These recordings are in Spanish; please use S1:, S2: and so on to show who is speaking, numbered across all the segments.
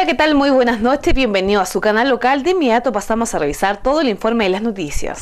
S1: ¿qué tal? Muy buenas noches, bienvenido a su canal local. De inmediato pasamos a revisar todo el informe de las noticias.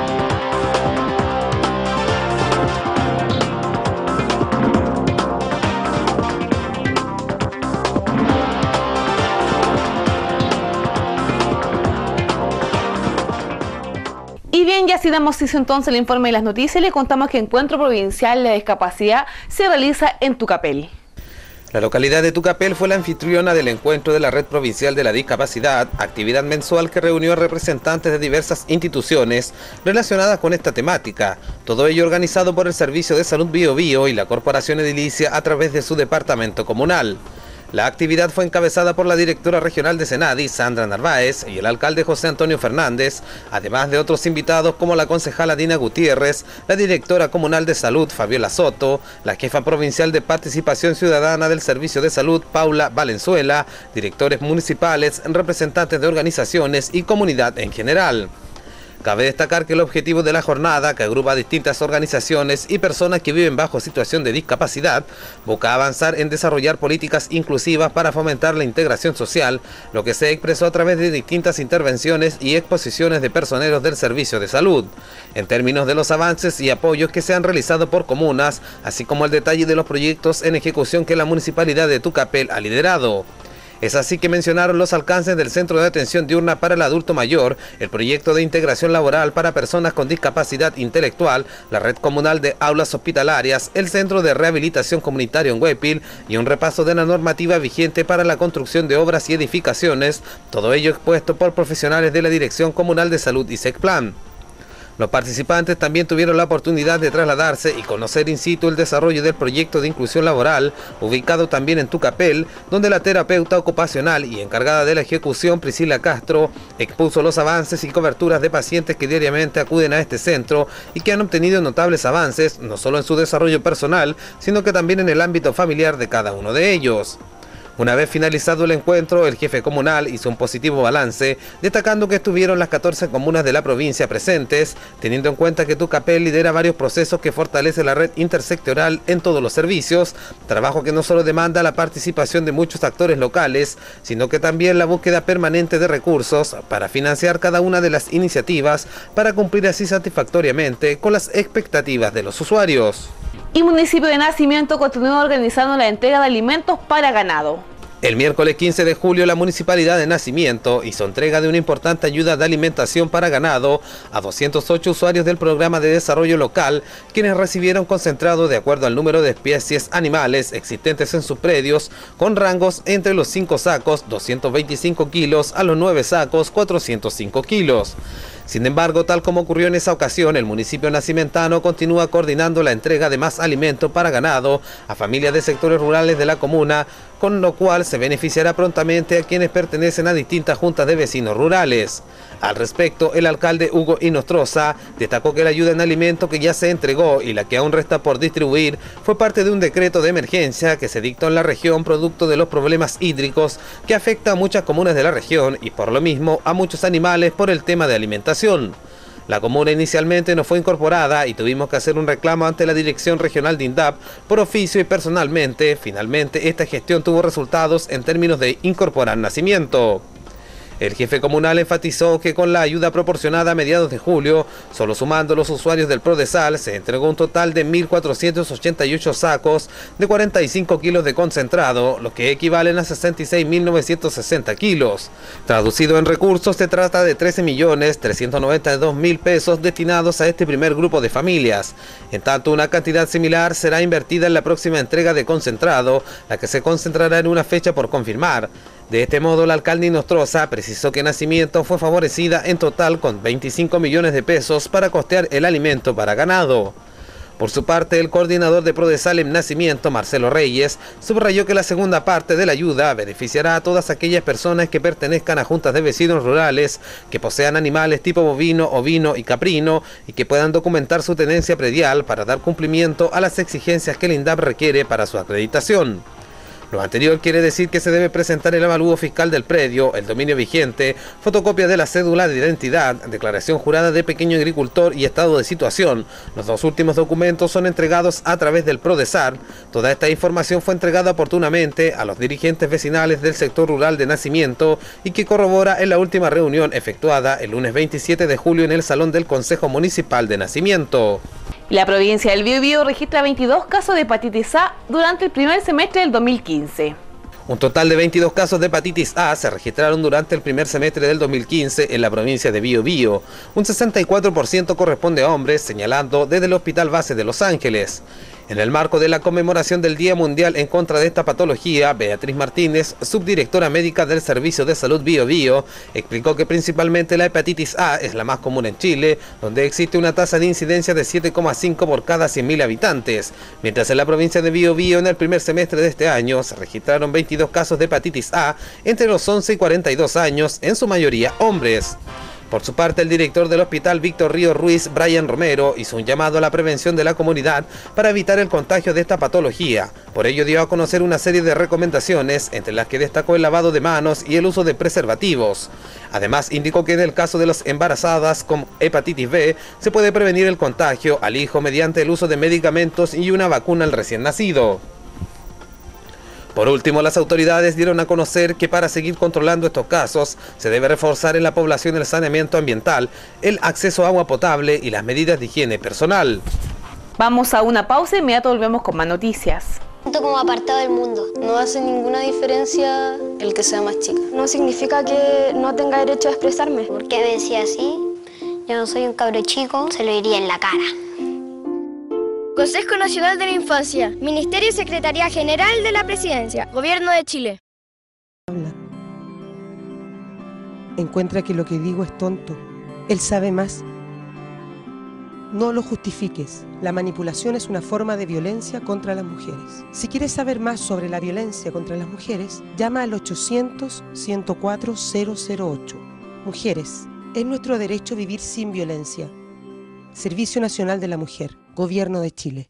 S1: Y bien, ya si damos inicio entonces al informe de las noticias, le contamos que Encuentro Provincial de Discapacidad se realiza en Tucapel.
S2: La localidad de Tucapel fue la anfitriona del encuentro de la Red Provincial de la Discapacidad, actividad mensual que reunió a representantes de diversas instituciones relacionadas con esta temática. Todo ello organizado por el Servicio de Salud Bio Bio y la Corporación Edilicia a través de su departamento comunal. La actividad fue encabezada por la directora regional de Senadi, Sandra Narváez, y el alcalde José Antonio Fernández, además de otros invitados como la concejala Dina Gutiérrez, la directora comunal de salud Fabiola Soto, la jefa provincial de participación ciudadana del Servicio de Salud Paula Valenzuela, directores municipales, representantes de organizaciones y comunidad en general. Cabe destacar que el objetivo de la jornada, que agrupa a distintas organizaciones y personas que viven bajo situación de discapacidad, busca avanzar en desarrollar políticas inclusivas para fomentar la integración social, lo que se expresó a través de distintas intervenciones y exposiciones de personeros del servicio de salud, en términos de los avances y apoyos que se han realizado por comunas, así como el detalle de los proyectos en ejecución que la Municipalidad de Tucapel ha liderado. Es así que mencionaron los alcances del Centro de Atención Diurna para el Adulto Mayor, el proyecto de integración laboral para personas con discapacidad intelectual, la red comunal de aulas hospitalarias, el Centro de Rehabilitación Comunitario en Huépil y un repaso de la normativa vigente para la construcción de obras y edificaciones, todo ello expuesto por profesionales de la Dirección Comunal de Salud y SECPLAN. Los participantes también tuvieron la oportunidad de trasladarse y conocer in situ el desarrollo del proyecto de inclusión laboral, ubicado también en Tucapel, donde la terapeuta ocupacional y encargada de la ejecución, Priscila Castro, expuso los avances y coberturas de pacientes que diariamente acuden a este centro y que han obtenido notables avances, no solo en su desarrollo personal, sino que también en el ámbito familiar de cada uno de ellos. Una vez finalizado el encuentro, el jefe comunal hizo un positivo balance, destacando que estuvieron las 14 comunas de la provincia presentes, teniendo en cuenta que Tucapel lidera varios procesos que fortalecen la red intersectorial en todos los servicios, trabajo que no solo demanda la participación de muchos actores locales, sino que también la búsqueda permanente de recursos para financiar cada una de las iniciativas para cumplir así satisfactoriamente con las expectativas de los usuarios.
S1: Y Municipio de Nacimiento continúa organizando la entrega de alimentos para ganado.
S2: El miércoles 15 de julio, la Municipalidad de Nacimiento hizo entrega de una importante ayuda de alimentación para ganado a 208 usuarios del Programa de Desarrollo Local, quienes recibieron concentrado de acuerdo al número de especies animales existentes en sus predios, con rangos entre los 5 sacos, 225 kilos, a los 9 sacos, 405 kilos. Sin embargo, tal como ocurrió en esa ocasión, el municipio nacimentano continúa coordinando la entrega de más alimento para ganado a familias de sectores rurales de la comuna, con lo cual se beneficiará prontamente a quienes pertenecen a distintas juntas de vecinos rurales. Al respecto, el alcalde Hugo Inostroza destacó que la ayuda en alimento que ya se entregó y la que aún resta por distribuir fue parte de un decreto de emergencia que se dictó en la región producto de los problemas hídricos que afecta a muchas comunas de la región y por lo mismo a muchos animales por el tema de alimentación. La comuna inicialmente no fue incorporada y tuvimos que hacer un reclamo ante la Dirección Regional de INDAP por oficio y personalmente. Finalmente, esta gestión tuvo resultados en términos de incorporar Nacimiento. El jefe comunal enfatizó que con la ayuda proporcionada a mediados de julio, solo sumando los usuarios del Prodesal, se entregó un total de 1.488 sacos de 45 kilos de concentrado, lo que equivalen a 66.960 kilos. Traducido en recursos, se trata de 13.392.000 pesos destinados a este primer grupo de familias. En tanto, una cantidad similar será invertida en la próxima entrega de concentrado, la que se concentrará en una fecha por confirmar. De este modo, el alcalde Inostroza precisó que Nacimiento fue favorecida en total con 25 millones de pesos para costear el alimento para ganado. Por su parte, el coordinador de Prodesal en Nacimiento, Marcelo Reyes, subrayó que la segunda parte de la ayuda beneficiará a todas aquellas personas que pertenezcan a juntas de vecinos rurales, que posean animales tipo bovino, ovino y caprino y que puedan documentar su tenencia predial para dar cumplimiento a las exigencias que el INDAP requiere para su acreditación. Lo anterior quiere decir que se debe presentar el avalúo fiscal del predio, el dominio vigente, fotocopia de la cédula de identidad, declaración jurada de pequeño agricultor y estado de situación. Los dos últimos documentos son entregados a través del Prodesar. Toda esta información fue entregada oportunamente a los dirigentes vecinales del sector rural de Nacimiento y que corrobora en la última reunión efectuada el lunes 27 de julio en el Salón del Consejo Municipal de Nacimiento.
S1: La provincia del Biobío registra 22 casos de hepatitis A durante el primer semestre del 2015.
S2: Un total de 22 casos de hepatitis A se registraron durante el primer semestre del 2015 en la provincia de Biobío. Un 64% corresponde a hombres, señalando desde el Hospital Base de Los Ángeles. En el marco de la conmemoración del Día Mundial en contra de esta patología, Beatriz Martínez, subdirectora médica del Servicio de Salud Biobío, explicó que principalmente la hepatitis A es la más común en Chile, donde existe una tasa de incidencia de 7,5 por cada 100.000 habitantes, mientras en la provincia de Biobío en el primer semestre de este año se registraron 22 casos de hepatitis A entre los 11 y 42 años, en su mayoría hombres. Por su parte, el director del Hospital Víctor Río Ruiz, Brian Romero, hizo un llamado a la prevención de la comunidad para evitar el contagio de esta patología. Por ello dio a conocer una serie de recomendaciones, entre las que destacó el lavado de manos y el uso de preservativos. Además, indicó que en el caso de las embarazadas con hepatitis B, se puede prevenir el contagio al hijo mediante el uso de medicamentos y una vacuna al recién nacido. Por último, las autoridades dieron a conocer que para seguir controlando estos casos se debe reforzar en la población el saneamiento ambiental, el acceso a agua potable y las medidas de higiene personal.
S1: Vamos a una pausa y inmediato volvemos con más noticias.
S3: Siento como apartado del mundo.
S4: No hace ninguna diferencia el que sea más chica.
S5: No significa que no tenga derecho a expresarme.
S3: ¿Por qué me decía así? Yo no soy un cabro chico, se lo diría en la cara.
S5: Consejo Nacional de la Infancia, Ministerio y Secretaría General de la Presidencia, Gobierno de Chile.
S6: Encuentra que lo que digo es tonto. Él sabe más. No lo justifiques. La manipulación es una forma de violencia contra las mujeres. Si quieres saber más sobre la violencia contra las mujeres, llama al 800-104-008. Mujeres, es nuestro derecho vivir sin violencia. Servicio Nacional de la Mujer, Gobierno de Chile.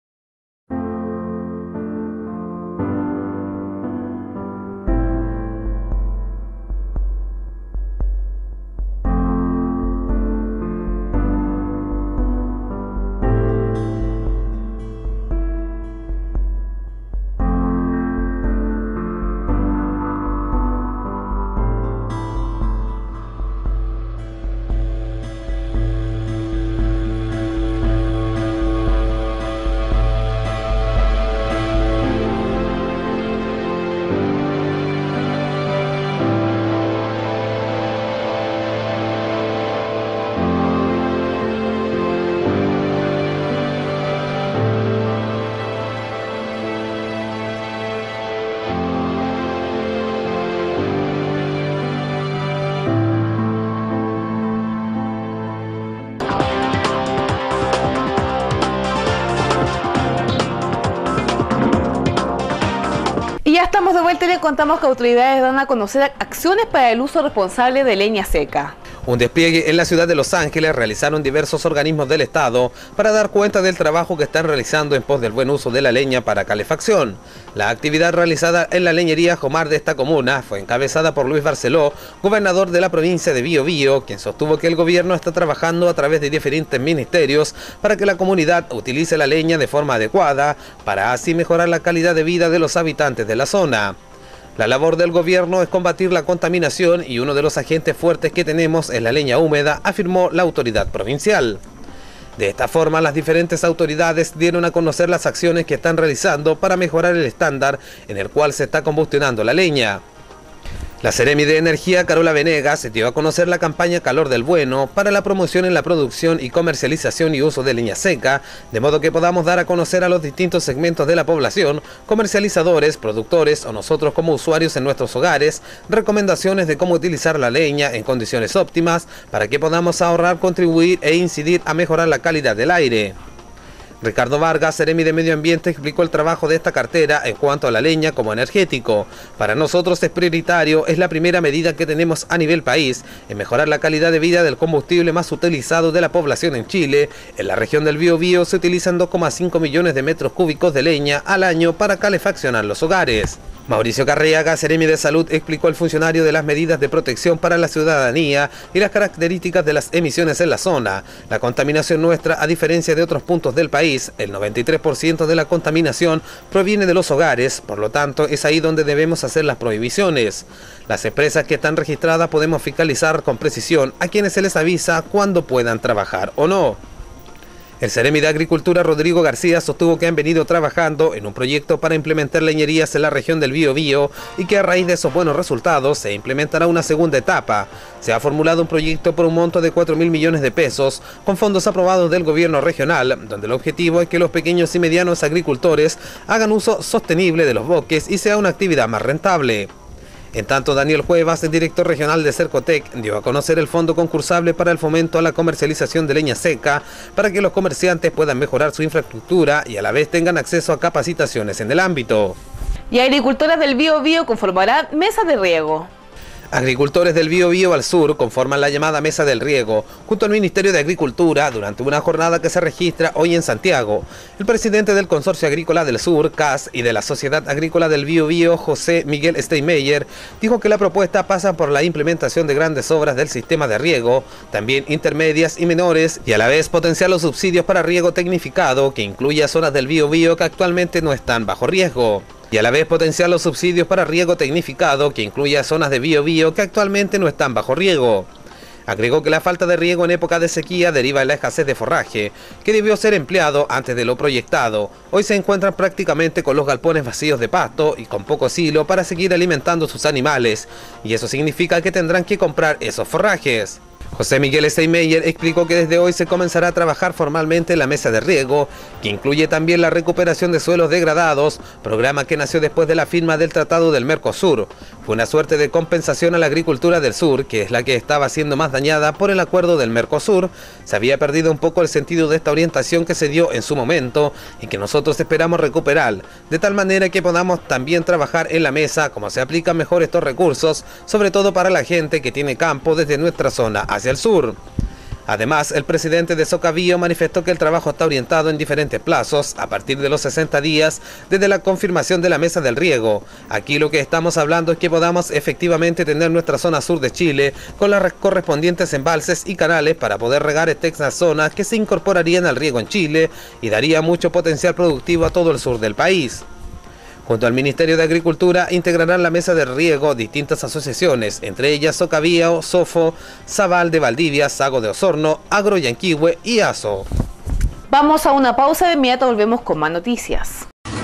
S1: Y ya estamos de vuelta y le contamos que autoridades dan a conocer acciones para el uso responsable de leña seca.
S2: Un despliegue en la ciudad de Los Ángeles realizaron diversos organismos del Estado para dar cuenta del trabajo que están realizando en pos del buen uso de la leña para calefacción. La actividad realizada en la leñería Jomar de esta comuna fue encabezada por Luis Barceló, gobernador de la provincia de Biobío, quien sostuvo que el gobierno está trabajando a través de diferentes ministerios para que la comunidad utilice la leña de forma adecuada, para así mejorar la calidad de vida de los habitantes de la zona. La labor del gobierno es combatir la contaminación y uno de los agentes fuertes que tenemos es la leña húmeda, afirmó la autoridad provincial. De esta forma, las diferentes autoridades dieron a conocer las acciones que están realizando para mejorar el estándar en el cual se está combustionando la leña. La Seremi de Energía, Carola Venegas, dio a conocer la campaña Calor del Bueno para la promoción en la producción y comercialización y uso de leña seca, de modo que podamos dar a conocer a los distintos segmentos de la población, comercializadores, productores o nosotros como usuarios en nuestros hogares, recomendaciones de cómo utilizar la leña en condiciones óptimas para que podamos ahorrar, contribuir e incidir a mejorar la calidad del aire. Ricardo Vargas, Seremi de Medio Ambiente, explicó el trabajo de esta cartera en cuanto a la leña como energético. Para nosotros es prioritario, es la primera medida que tenemos a nivel país en mejorar la calidad de vida del combustible más utilizado de la población en Chile. En la región del Biobío se utilizan 2,5 millones de metros cúbicos de leña al año para calefaccionar los hogares. Mauricio Carriaga, Seremi de Salud, explicó al funcionario de las medidas de protección para la ciudadanía y las características de las emisiones en la zona. La contaminación nuestra, a diferencia de otros puntos del país, el 93% de la contaminación proviene de los hogares, por lo tanto es ahí donde debemos hacer las prohibiciones. Las empresas que están registradas podemos fiscalizar con precisión a quienes se les avisa cuándo puedan trabajar o no. El Seremi de Agricultura, Rodrigo García, sostuvo que han venido trabajando en un proyecto para implementar leñerías en la región del Biobío y que a raíz de esos buenos resultados se implementará una segunda etapa. Se ha formulado un proyecto por un monto de 4.000 millones de pesos con fondos aprobados del gobierno regional, donde el objetivo es que los pequeños y medianos agricultores hagan uso sostenible de los bosques y sea una actividad más rentable. En tanto, Daniel Cuevas, el director regional de Cercotec, dio a conocer el fondo concursable para el fomento a la comercialización de leña seca para que los comerciantes puedan mejorar su infraestructura y a la vez tengan acceso a capacitaciones en el ámbito.
S1: Y agricultoras del Biobío conformarán mesas de riego.
S2: Agricultores del Biobío al sur conforman la llamada Mesa del Riego, junto al Ministerio de Agricultura, durante una jornada que se registra hoy en Santiago. El presidente del Consorcio Agrícola del Sur, CAS, y de la Sociedad Agrícola del Biobío, José Miguel Steinmeier, dijo que la propuesta pasa por la implementación de grandes obras del sistema de riego, también intermedias y menores, y a la vez potenciar los subsidios para riego tecnificado, que incluya zonas del Biobío que actualmente no están bajo riesgo. Y a la vez potenciar los subsidios para riego tecnificado, que incluya zonas de Biobío que actualmente no están bajo riego. Agregó que la falta de riego en época de sequía deriva de la escasez de forraje, que debió ser empleado antes de lo proyectado. Hoy se encuentran prácticamente con los galpones vacíos de pasto y con poco silo para seguir alimentando sus animales, y eso significa que tendrán que comprar esos forrajes. José Miguel Steinmeier explicó que desde hoy se comenzará a trabajar formalmente en la mesa de riego, que incluye también la recuperación de suelos degradados, programa que nació después de la firma del Tratado del Mercosur. Fue una suerte de compensación a la agricultura del sur, que es la que estaba siendo más dañada por el acuerdo del Mercosur. Se había perdido un poco el sentido de esta orientación que se dio en su momento y que nosotros esperamos recuperar, de tal manera que podamos también trabajar en la mesa cómo se aplican mejor estos recursos, sobre todo para la gente que tiene campo desde nuestra zona hacia el sur. Además, el presidente de Socabío manifestó que el trabajo está orientado en diferentes plazos, a partir de los 60 días desde la confirmación de la mesa del riego. Aquí lo que estamos hablando es que podamos efectivamente tener nuestra zona sur de Chile con las correspondientes embalses y canales para poder regar estas zonas que se incorporarían al riego en Chile y daría mucho potencial productivo a todo el sur del país. Junto al Ministerio de Agricultura integrarán la mesa de riego distintas asociaciones, entre ellas Socabío, Sofo, Zabal de Valdivia, Sago de Osorno, Agro Yanquihue y ASO.
S1: Vamos a una pausa, de inmediato volvemos con más noticias.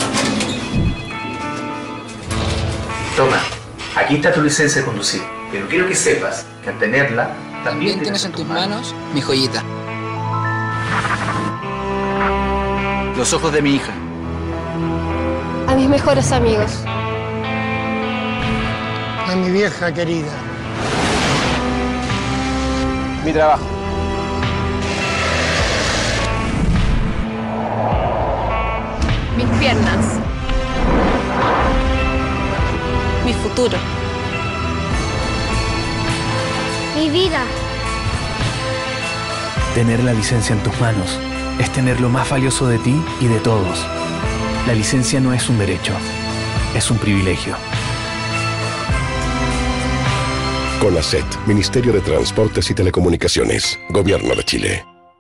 S7: Toma, aquí está tu licencia de conducir, pero quiero que sepas que al tenerla también
S8: tienes en tus manos mi joyita. Los ojos de mi hija.
S5: A mis mejores amigos.
S9: A mi vieja querida.
S8: Mi trabajo.
S5: Mis piernas.
S4: Mi futuro.
S5: Mi vida.
S10: Tener la licencia en tus manos es tener lo más valioso de ti y de todos. La licencia no es un derecho, es un privilegio.
S11: CONACET, Ministerio de Transportes y Telecomunicaciones, Gobierno de Chile.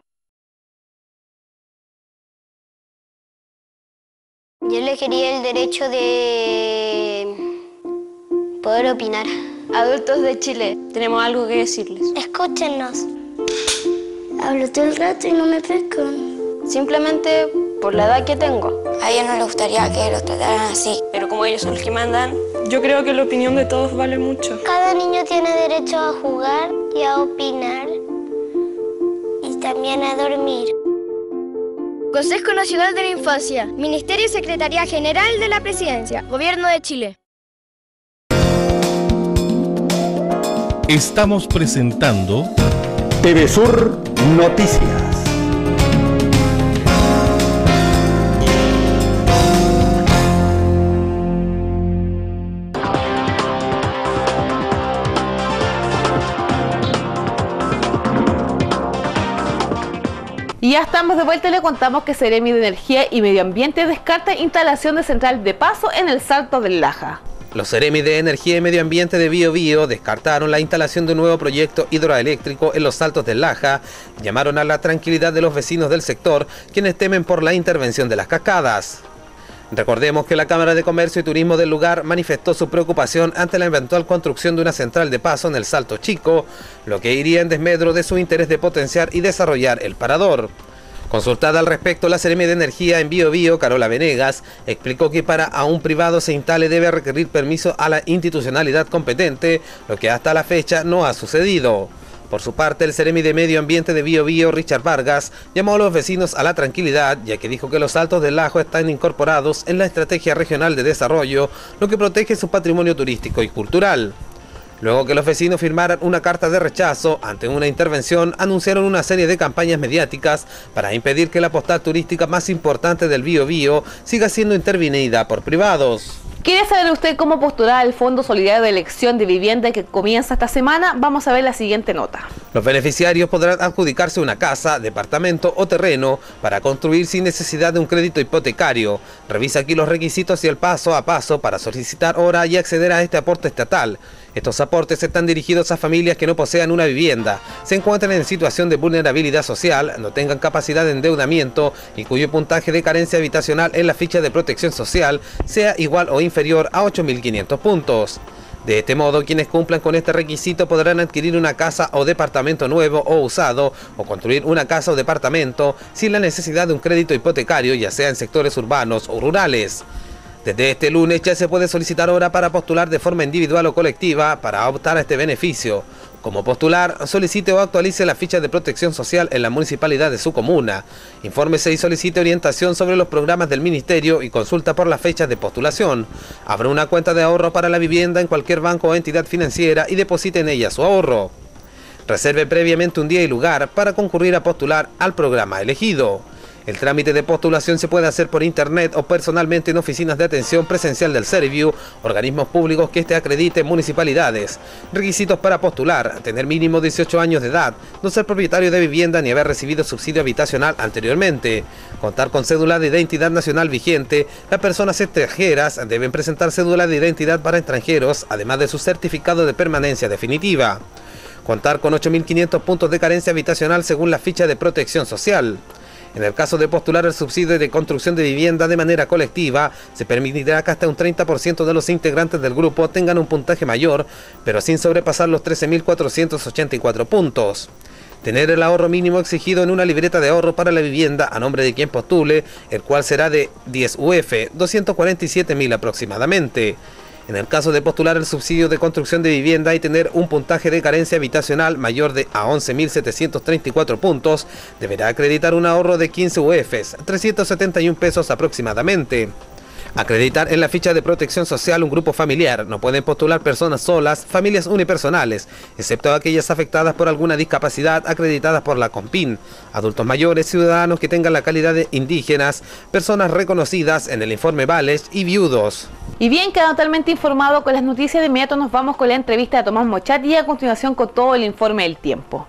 S3: Yo le quería el derecho de poder opinar.
S4: Adultos de Chile, tenemos algo que decirles.
S3: Escúchenos. Hablo todo el rato y no me pescan.
S4: Simplemente por la edad que tengo.
S3: A ellos no les gustaría que los trataran así.
S4: Pero como ellos son los que mandan, yo creo que la opinión de todos vale mucho.
S3: Cada niño tiene derecho a jugar y a opinar y también a dormir.
S5: Consejo Nacional de la Infancia, Ministerio y Secretaría General de la Presidencia, Gobierno de Chile.
S12: Estamos presentando
S13: TV Sur Noticias.
S1: Y ya estamos de vuelta y le contamos que Seremi de Energía y Medio Ambiente descarta instalación de central de paso en el Salto del Laja.
S2: Los Seremi de Energía y Medio Ambiente de Biobío descartaron la instalación de un nuevo proyecto hidroeléctrico en los Saltos del Laja y llamaron a la tranquilidad de los vecinos del sector, quienes temen por la intervención de las cascadas. Recordemos que la Cámara de Comercio y Turismo del lugar manifestó su preocupación ante la eventual construcción de una central de paso en el Salto Chico, lo que iría en desmedro de su interés de potenciar y desarrollar el parador. Consultada al respecto, la Seremi de Energía en Biobío, Carola Venegas, explicó que para a un privado se instale debe requerir permiso a la institucionalidad competente, lo que hasta la fecha no ha sucedido. Por su parte, el Seremi de Medio Ambiente de Biobío, Richard Vargas, llamó a los vecinos a la tranquilidad, ya que dijo que los Saltos del Lajo están incorporados en la Estrategia Regional de Desarrollo, lo que protege su patrimonio turístico y cultural. Luego que los vecinos firmaran una carta de rechazo ante una intervención, anunciaron una serie de campañas mediáticas para impedir que la postal turística más importante del Biobío siga siendo intervenida por privados.
S1: ¿Quiere saber usted cómo postular al Fondo Solidario de Elección de Vivienda que comienza esta semana? Vamos a ver la siguiente nota.
S2: Los beneficiarios podrán adjudicarse una casa, departamento o terreno para construir sin necesidad de un crédito hipotecario. Revisa aquí los requisitos y el paso a paso para solicitar hora y acceder a este aporte estatal. Estos aportes están dirigidos a familias que no posean una vivienda, se encuentran en situación de vulnerabilidad social, no tengan capacidad de endeudamiento y cuyo puntaje de carencia habitacional en la ficha de protección social sea igual o inferior a 8.500 puntos. De este modo, quienes cumplan con este requisito podrán adquirir una casa o departamento nuevo o usado o construir una casa o departamento sin la necesidad de un crédito hipotecario, ya sea en sectores urbanos o rurales. Desde este lunes ya se puede solicitar hora para postular de forma individual o colectiva para optar a este beneficio. Como postular, solicite o actualice la ficha de protección social en la municipalidad de su comuna. Infórmese y solicite orientación sobre los programas del ministerio y consulta por las fechas de postulación. Abra una cuenta de ahorro para la vivienda en cualquier banco o entidad financiera y deposite en ella su ahorro. Reserve previamente un día y lugar para concurrir a postular al programa elegido. El trámite de postulación se puede hacer por internet o personalmente en oficinas de atención presencial del Serviu, organismos públicos que acrediten municipalidades. Requisitos para postular: tener mínimo 18 años de edad, no ser propietario de vivienda ni haber recibido subsidio habitacional anteriormente, contar con cédula de identidad nacional vigente. Las personas extranjeras deben presentar cédula de identidad para extranjeros, además de su certificado de permanencia definitiva. Contar con 8.500 puntos de carencia habitacional según la ficha de protección social. En el caso de postular el subsidio de construcción de vivienda de manera colectiva, se permitirá que hasta un 30% de los integrantes del grupo tengan un puntaje mayor, pero sin sobrepasar los 13.484 puntos. Tener el ahorro mínimo exigido en una libreta de ahorro para la vivienda a nombre de quien postule, el cual será de 10 UF, 247.000 aproximadamente. En el caso de postular el subsidio de construcción de vivienda y tener un puntaje de carencia habitacional mayor de a 11.734 puntos, deberá acreditar un ahorro de 15 UFs, 371 pesos aproximadamente. Acreditar en la ficha de protección social un grupo familiar. No pueden postular personas solas, familias unipersonales, excepto aquellas afectadas por alguna discapacidad acreditadas por la CONPIN, adultos mayores, ciudadanos que tengan la calidad de indígenas, personas reconocidas en el informe Vales y viudos.
S1: Y bien, queda totalmente informado con las noticias. De inmediato nos vamos con la entrevista de Tomás Mochat y a continuación con todo el informe del tiempo.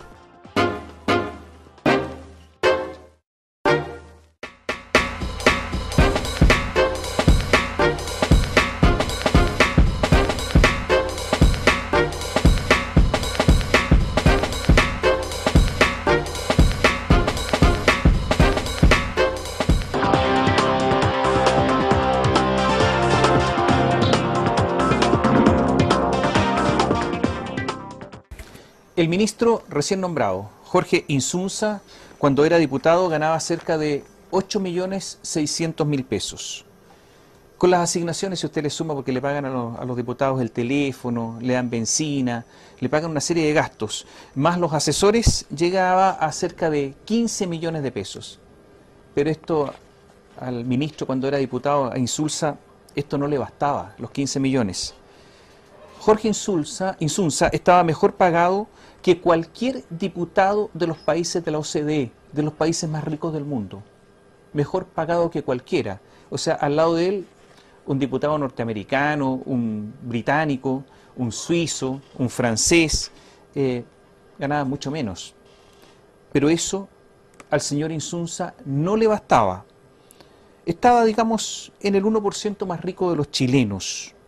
S8: El ministro recién nombrado, Jorge Insunza, cuando era diputado ganaba cerca de 8.600.000 pesos. Con las asignaciones, si usted le suma, porque le pagan a los diputados el teléfono, le dan benzina, le pagan una serie de gastos, más los asesores, llegaba a cerca de 15 millones de pesos. Pero esto al ministro, cuando era diputado, a Insunza, esto no le bastaba, los 15 millones. Jorge Insunza estaba mejor pagado que cualquier diputado de los países de la OCDE, de los países más ricos del mundo. Mejor pagado que cualquiera. O sea, al lado de él, un diputado norteamericano, un británico, un suizo, un francés, ganaba mucho menos. Pero eso al señor Insunza no le bastaba. Estaba, digamos, en el 1% más rico de los chilenos.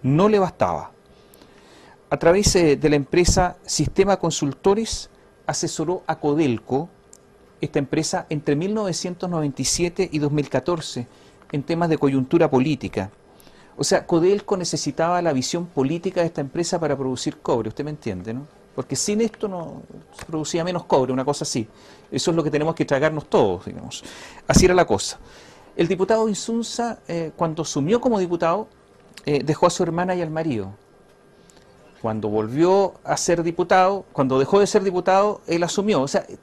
S8: no le bastaba. A través de la empresa Sistema Consultores asesoró a Codelco, esta empresa, entre 1997 y 2014 en temas de coyuntura política. O sea, Codelco necesitaba la visión política de esta empresa para producir cobre, usted me entiende, ¿no? Porque sin esto no se producía menos cobre, una cosa así. Eso es lo que tenemos que tragarnos todos, digamos. Así era la cosa. El diputado Insunza, cuando asumió como diputado, dejó a su hermana y al marido. Cuando volvió a ser diputado, cuando dejó de ser diputado, él asumió. O sea,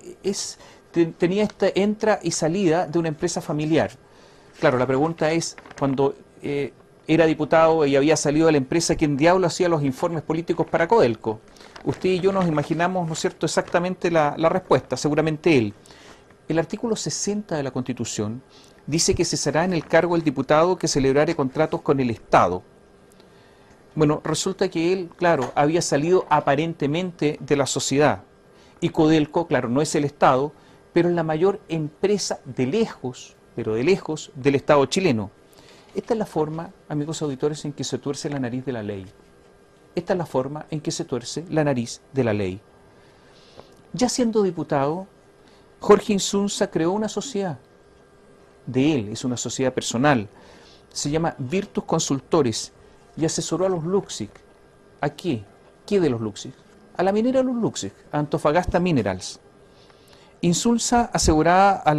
S8: tenía esta entra y salida de una empresa familiar. Claro, la pregunta es, cuando era diputado y había salido de la empresa, ¿quién diablo hacía los informes políticos para Codelco? Usted y yo nos imaginamos, ¿no es cierto?, exactamente la respuesta, seguramente él. El artículo 60 de la Constitución dice que cesará en el cargo el diputado que celebrare contratos con el Estado. Bueno, resulta que él, claro, había salido aparentemente de la sociedad. Y Codelco, claro, no es el Estado, pero es la mayor empresa de lejos, pero de lejos, del Estado chileno. Esta es la forma, amigos auditores, en que se tuerce la nariz de la ley. Esta es la forma en que se tuerce la nariz de la ley. Ya siendo diputado, Jorge Insunza creó una sociedad. De él, es una sociedad personal. Se llama Virtus Consultores y asesoró a los Luxic. ¿A qué? ¿Qué de los Luxic? A la minera de los Luxic, a Antofagasta Minerals. Insunza asesoraba a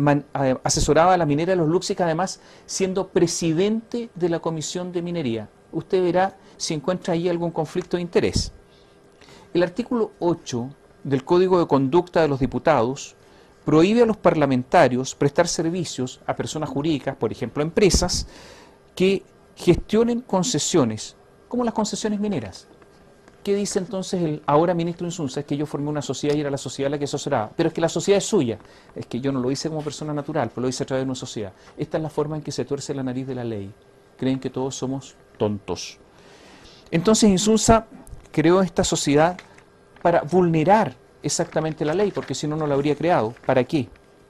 S8: la minera de los Luxic, además siendo presidente de la Comisión de Minería. Usted verá si encuentra ahí algún conflicto de interés. El artículo 8 del Código de Conducta de los Diputados prohíbe a los parlamentarios prestar servicios a personas jurídicas, por ejemplo empresas, que gestionen concesiones, como las concesiones mineras. ¿Qué dice entonces el ahora ministro Insunza? Es que yo formé una sociedad y era la sociedad la que asesoraba. Pero es que la sociedad es suya. Es que yo no lo hice como persona natural, pero lo hice a través de una sociedad. Esta es la forma en que se tuerce la nariz de la ley. Creen que todos somos tontos. Entonces Insunza creó esta sociedad para vulnerar exactamente la ley, porque si no, no la habría creado. ¿Para qué?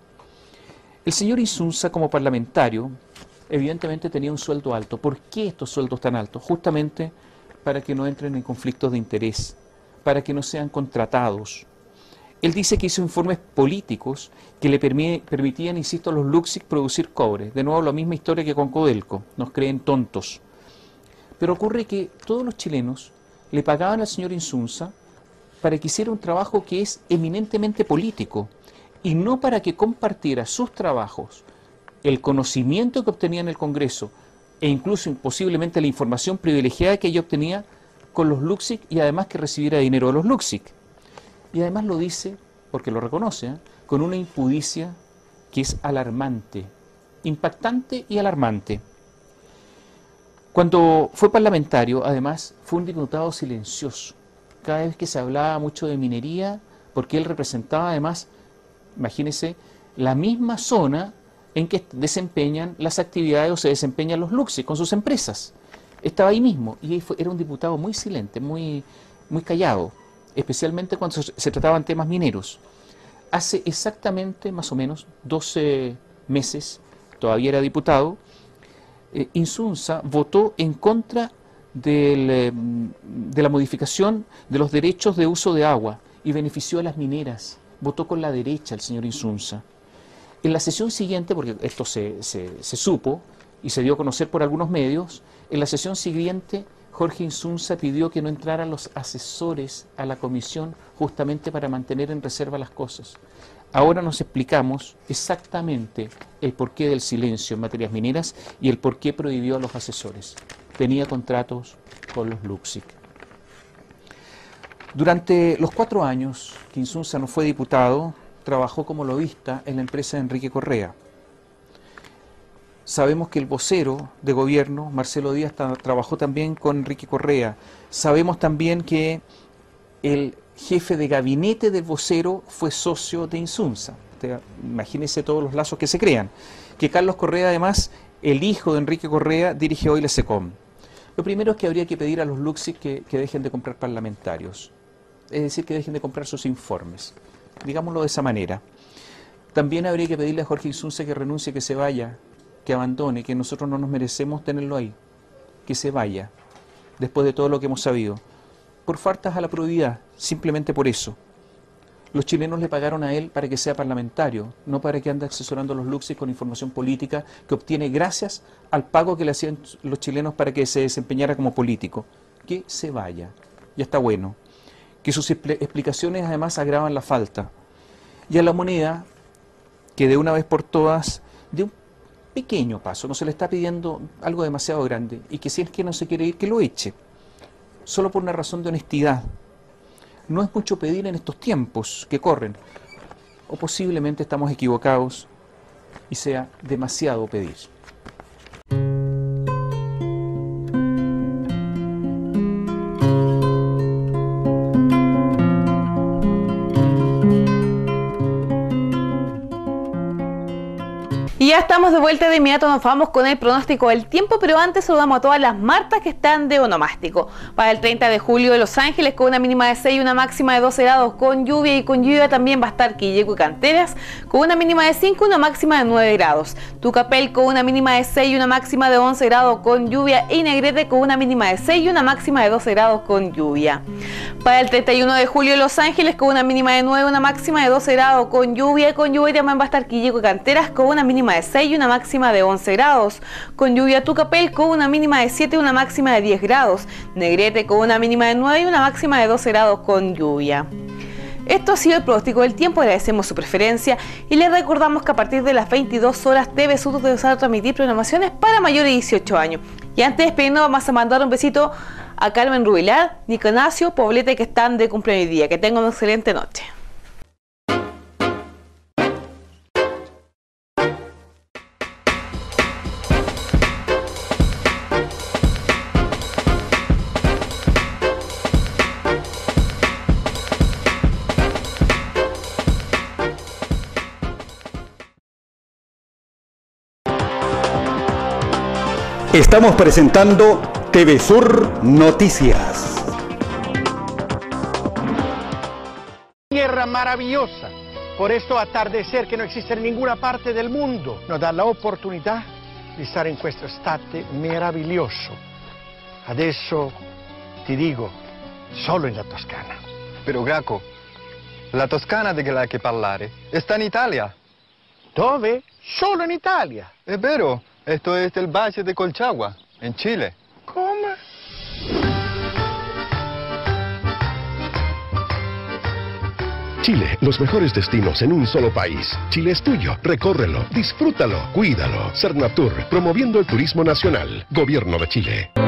S8: El señor Insunza, como parlamentario, evidentemente tenía un sueldo alto. ¿Por qué estos sueldos tan altos? Justamente para que no entren en conflictos de interés, para que no sean contratados. Él dice que hizo informes políticos que le permitían, insisto, a los Luxic producir cobre. De nuevo, la misma historia que con Codelco. Nos creen tontos. Pero ocurre que todos los chilenos le pagaban al señor Insunza para que hiciera un trabajo que es eminentemente político y no para que compartiera sus trabajos, el conocimiento que obtenía en el Congreso e incluso posiblemente la información privilegiada que ella obtenía con los Luxic y además que recibiera dinero de los Luxic. Y además lo dice, porque lo reconoce, con una impudicia que es alarmante, impactante y alarmante. Cuando fue parlamentario, además, fue un diputado silencioso. Cada vez que se hablaba mucho de minería, porque él representaba además, imagínense, la misma zona en que desempeñan las actividades o se desempeñan los Luxic con sus empresas. Estaba ahí mismo y era un diputado muy silente, muy callado, especialmente cuando se trataban temas mineros. Hace exactamente, más o menos, 12 meses, todavía era diputado, Insunza votó en contra de la modificación de los derechos de uso de agua y benefició a las mineras. Votó con la derecha el señor Insunza. En la sesión siguiente, porque esto se supo y se dio a conocer por algunos medios, en la sesión siguiente Jorge Insunza pidió que no entraran los asesores a la comisión justamente para mantener en reserva las cosas. Ahora nos explicamos exactamente el porqué del silencio en materias mineras y el porqué prohibió a los asesores. Tenía contratos con los Luxic. Durante los 4 años que Insunza no fue diputado, trabajó como lobista en la empresa de Enrique Correa. Sabemos que el vocero de gobierno, Marcelo Díaz, trabajó también con Enrique Correa. Sabemos también que el jefe de gabinete del vocero fue socio de Insunza. Imagínense todos los lazos que se crean. Que Carlos Correa, además, el hijo de Enrique Correa, dirige hoy la SECOM. Lo primero es que habría que pedir a los Luxic que dejen de comprar parlamentarios. Es decir, que dejen de comprar sus informes. Digámoslo de esa manera. También habría que pedirle a Jorge Insunza que renuncie, que se vaya, que abandone, que nosotros no nos merecemos tenerlo ahí, que se vaya. después de todo lo que hemos sabido, por faltas a la probidad, simplemente por eso. Los chilenos le pagaron a él para que sea parlamentario, no para que ande asesorando a los luxis con información política que obtiene gracias al pago que le hacían los chilenos para que se desempeñara como político. Que se vaya, ya está bueno. Que sus explicaciones además agravan la falta. Y a la moneda, que de una vez por todas, de un pequeño paso, no se le está pidiendo algo demasiado grande, y que si es que no se quiere ir, que lo eche, solo por una razón de honestidad. No es mucho pedir en estos tiempos que corren, o posiblemente estamos equivocados y sea demasiado pedir.
S1: Y ya estamos de vuelta, de inmediato nos vamos con el pronóstico del tiempo, pero antes saludamos a todas las Martas que están de onomástico. Para el 30 de julio de Los Ángeles con una mínima de 6 y una máxima de 12 grados con lluvia, y con lluvia también va a estar Quilleco y Canteras con una mínima de 5 y una máxima de 9 grados. Tucapel con una mínima de 6 y una máxima de 11 grados con lluvia, y Negrete con una mínima de 6 y una máxima de 12 grados con lluvia. Para el 31 de julio de Los Ángeles con una mínima de 9 y una máxima de 12 grados con lluvia, y con lluvia también va a estar Quilleco y Canteras con una mínima de 6 y una máxima de 11 grados. Con lluvia Tucapel con una mínima de 7 y una máxima de 10 grados. Negrete con una mínima de 9 y una máxima de 12 grados con lluvia. Esto ha sido el pronóstico del tiempo, agradecemos su preferencia y les recordamos que a partir de las 22 horas TV Sur debe usar transmitir programaciones para mayores de 18 años. Y antes de despedirnos vamos a mandar un besito a Carmen Rubilar, Nico Ignacio, Poblete, que están de cumpleaños hoy día. Que tengan una excelente noche.
S13: Estamos presentando TV Sur Noticias.
S9: Tierra maravillosa. Por esto atardecer che non esiste in ninguna parte del mondo nos dà l'opportunità di stare in questo estate meraviglioso. Adesso ti dico, solo in la Toscana.
S12: Però Graco, la Toscana di che la che parlare sta in Italia.
S9: Dove? Solo in Italia.
S12: È vero. Esto es el Valle de Colchagua, en Chile.
S9: ¿Cómo?
S11: Chile, los mejores destinos en un solo país. Chile es tuyo, recórrelo, disfrútalo, cuídalo. Cernatur, promoviendo el turismo nacional. Gobierno de Chile.